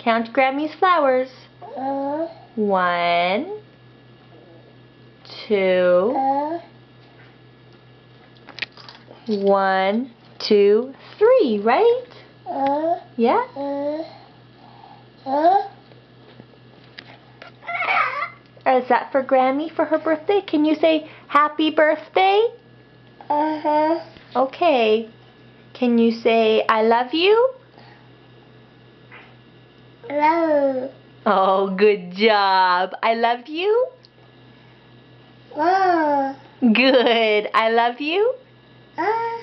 Count Grammy's flowers. 1, 2, 1, 2, 3, right? Yeah? Is that for Grammy for her birthday? Can you say happy birthday? Okay. Can you say I love you? Hello. Oh, good job. I love you? Wow. Good. I love you?